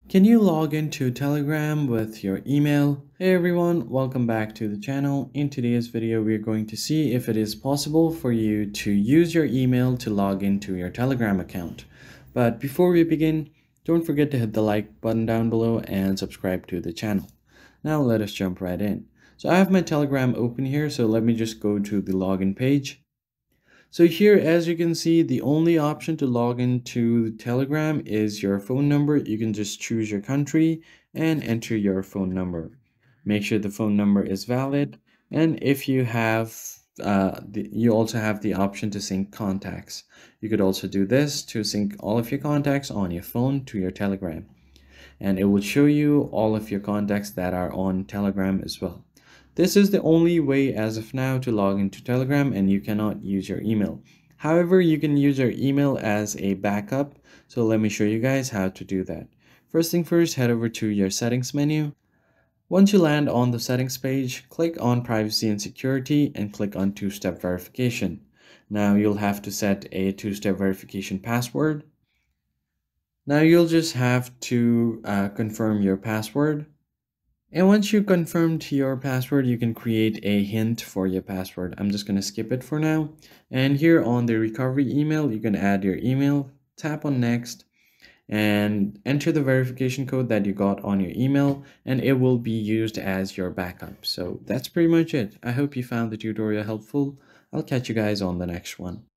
Can you log into Telegram with your email? Hey everyone, welcome back to the channel. In today's video, we're going to see if it is possible for you to use your email to log into your Telegram account. But before we begin, don't forget to hit the like button down below and subscribe to the channel. Now let us jump right in. So I have my Telegram open here, so let me just go to the login page. So here, as you can see, the only option to log into Telegram is your phone number. You can just choose your country and enter your phone number. Make sure the phone number is valid. And if you have, you also have the option to sync contacts. You could also do this to sync all of your contacts on your phone to your Telegram. And it will show you all of your contacts that are on Telegram as well. This is the only way as of now to log into Telegram, and you cannot use your email. However, you can use your email as a backup. So let me show you guys how to do that. First thing first, head over to your settings menu. Once you land on the settings page, click on privacy and security and click on two-step verification. Now you'll have to set a two-step verification password. Now you'll just have to confirm your password. And once you confirmed your password, you can create a hint for your password. I'm just going to skip it for now. And here on the recovery email, you can add your email, tap on next, and enter the verification code that you got on your email, and it will be used as your backup. So that's pretty much it. I hope you found the tutorial helpful. I'll catch you guys on the next one.